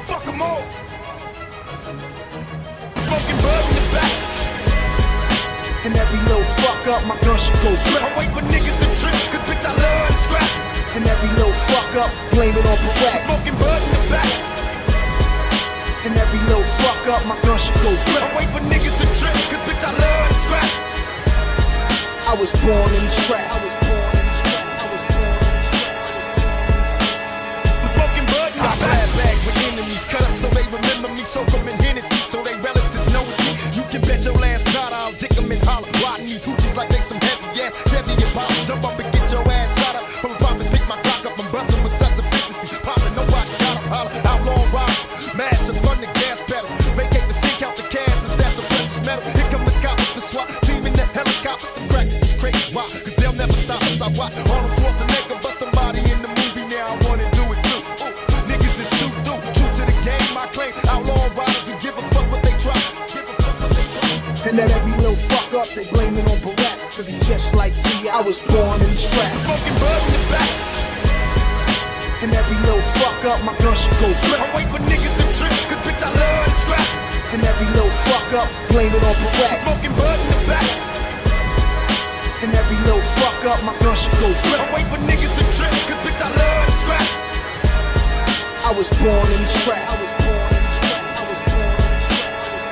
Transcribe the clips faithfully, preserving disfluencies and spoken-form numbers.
gon' fuck them all. Smoking bud in the back. And every little fuck up, my gun should go blip. I wait for niggas to trip, cause bitch I love to scrap. And every little fuck up, blame it on Barack. Smoking bud in the back. And every little fuck up, my gun should go blip. I wait for niggas to trip, cause bitch I love to scrap. I was born in the trap. I was born in the trap. I was born in the trap. I'm smoking bud in my bad bags with enemies. Cut up so they remember me, soak them in Hennessy so they relatives know it's me. You can bet your last dollar I'll dick them and holler. Riding these hoochies like they some heavy ass Chevy and Impala. Jump up and get your ass shot up. From a profit, pick my cock up. I'm busting with such efficiency. Popping, nobody got up, holler. Outlaw riders, mash and run the gas pedal. Vacate the scene, count the cash and stash the precious metal. Here come the cops, the SWAT team in the helicopters. The crack is crazy, why? Cause they'll never stop us. I watch Arnold Schwarzenegger bust somebody in the movie. Now I wanna do it too. Ooh, niggas is too through, true to the game. I claim outlaw riders who give a fuck what they try. Give a fuck what they try. And then every little fuck up, they blame it on Barack. Cause he just like T, I was born in the trap. Smoking bud in the back. And every little fuck up, my gun should go blip. I wait for niggas to trip, cause bitch I love to scrap. And every little fuck up, blame it on Barack. Smoking bud in the back. And every little fuck up, my gun should go blip. I wait for niggas to trip, cause bitch I love to scrap. I was born in the trap. I was born in the trap. I was born in the trap.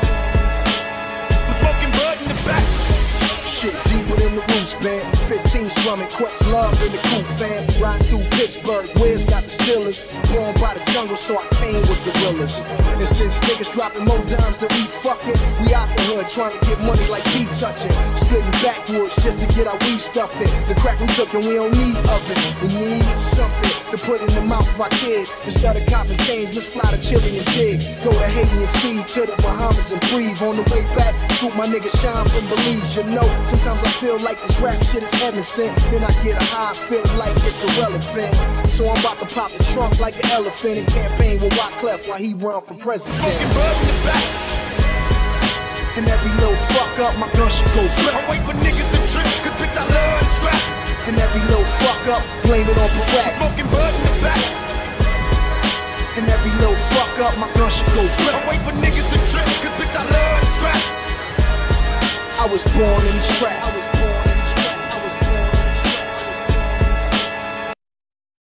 I'm smoking bud in the back. Shit deeper than the roots, man. fifteens drumming, Quest love in the cool fam. Riding through Pittsburgh, where's got the Steelers? Born by the jungle, so I came with gorillas. And since niggas dropping more dimes than we fucking, we out the hood trying to get money like we touching. Splitting backwoods just to get our weed stuffed in. The crack we cooking, we don't need ovens. We need something to put in the mouth of our kids. Instead of copping chains, let's fly to Chile and dig. Go to Haiti and feed to the Bahamas and breathe. On the way back, scoop my nigga Shine from Belize. You know, sometimes I feel like this rap shit is heaven sent. Then I get a high, feel like it's irrelevant. So I'm about to pop the trunk like an elephant and campaign with Wyclef while he run for president. Smoking bud in the back. And every little fuck up, my gun should go blip. I wait for niggas to trip, cause bitch I love to scrap. And every little fuck up, blame it on Barack. Smoking bud in the back. And every little fuck up, my gun should go blip. I wait for niggas to trip, cause bitch I love to scrap. I was born in the trap. I was